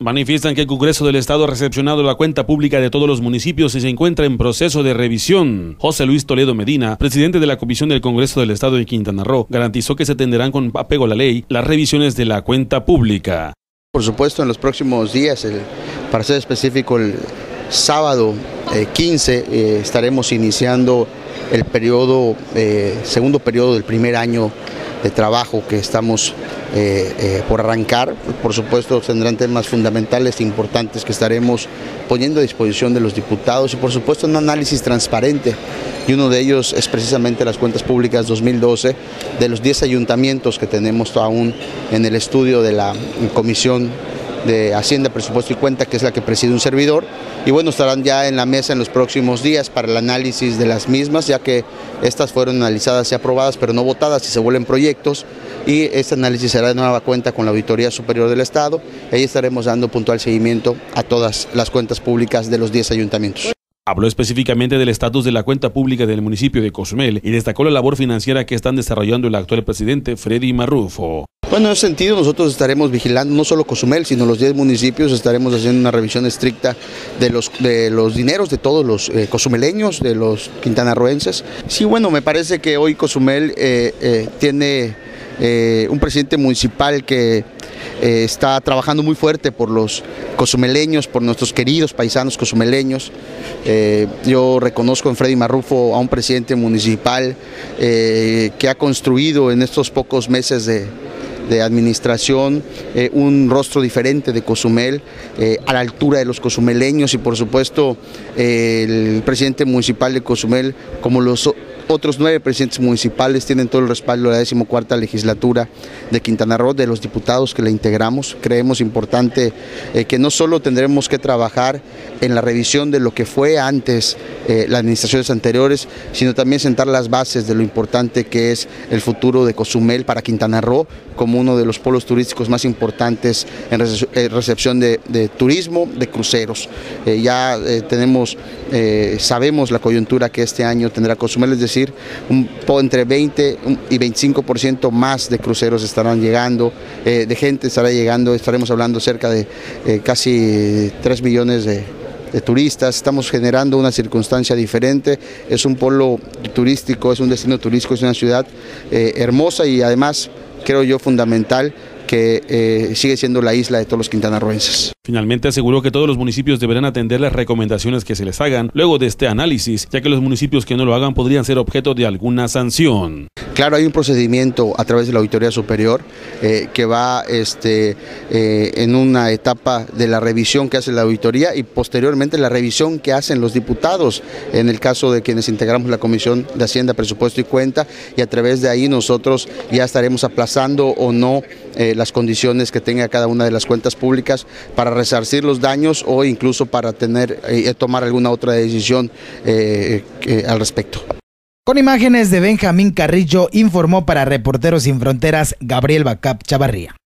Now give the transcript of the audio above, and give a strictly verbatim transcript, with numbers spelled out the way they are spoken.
Manifiestan que el Congreso del Estado ha recepcionado la cuenta pública de todos los municipios y se encuentra en proceso de revisión. José Luis Toledo Medina, presidente de la Comisión del Congreso del Estado de Quintana Roo, garantizó que se atenderán con apego a la ley las revisiones de la cuenta pública. Por supuesto, en los próximos días, el, para ser específico, el sábado eh, quince eh, estaremos iniciando el periodo, eh, segundo periodo del primer año de trabajo que estamos eh, eh, por arrancar. Por supuesto, tendrán temas fundamentales e importantes que estaremos poniendo a disposición de los diputados y por supuesto un análisis transparente, y uno de ellos es precisamente las cuentas públicas dos mil doce de los diez ayuntamientos que tenemos aún en el estudio de la Comisión de Hacienda, Presupuesto y Cuenta, que es la que preside un servidor, y bueno, estarán ya en la mesa en los próximos días para el análisis de las mismas, ya que estas fueron analizadas y aprobadas, pero no votadas, y se vuelven proyectos, y este análisis será de nueva cuenta con la Auditoría Superior del Estado, y ahí estaremos dando puntual seguimiento a todas las cuentas públicas de los diez ayuntamientos. Habló específicamente del estatus de la cuenta pública del municipio de Cozumel y destacó la labor financiera que están desarrollando el actual presidente Freddy Marrufo. Bueno, en ese sentido nosotros estaremos vigilando no solo Cozumel, sino los diez municipios, estaremos haciendo una revisión estricta de los, de los dineros de todos los eh, cozumeleños, de los quintanarroenses. Sí, bueno, me parece que hoy Cozumel eh, eh, tiene eh, un presidente municipal que Eh, está trabajando muy fuerte por los cozumeleños, por nuestros queridos paisanos cozumeleños. Eh, yo reconozco en Freddy Marrufo a un presidente municipal eh, que ha construido en estos pocos meses de, de administración eh, un rostro diferente de Cozumel, eh, a la altura de los cozumeleños, y por supuesto eh, el presidente municipal de Cozumel, como los otros nueve presidentes municipales, tienen todo el respaldo de la decimocuarta legislatura de Quintana Roo, de los diputados que la integramos. Creemos importante eh, que no solo tendremos que trabajar en la revisión de lo que fue antes eh, las administraciones anteriores, sino también sentar las bases de lo importante que es el futuro de Cozumel para Quintana Roo, como uno de los polos turísticos más importantes en recepción de, de turismo, de cruceros. Eh, ya eh, tenemos, eh, sabemos la coyuntura que este año tendrá Cozumel, es decir, un, entre veinte y veinticinco por ciento más de cruceros estarán llegando, eh, de gente estará llegando, estaremos hablando cerca de eh, casi tres millones de, de turistas. Estamos generando una circunstancia diferente, es un polo turístico, es un destino turístico, es una ciudad eh, hermosa y además, creo yo, fundamental, que eh, sigue siendo la isla de todos los quintanarroenses. Finalmente aseguró que todos los municipios deberán atender las recomendaciones que se les hagan luego de este análisis, ya que los municipios que no lo hagan podrían ser objeto de alguna sanción. Claro, hay un procedimiento a través de la Auditoría Superior eh, que va este, eh, en una etapa de la revisión que hace la auditoría y posteriormente la revisión que hacen los diputados, en el caso de quienes integramos la Comisión de Hacienda, Presupuesto y Cuenta, y a través de ahí nosotros ya estaremos aplazando o no eh, las condiciones que tenga cada una de las cuentas públicas para resarcir los daños o incluso para tener eh, tomar alguna otra decisión eh, eh, al respecto. Con imágenes de Benjamín Carrillo, informó para Reporteros Sin Fronteras Gabriel Bacap Chavarría.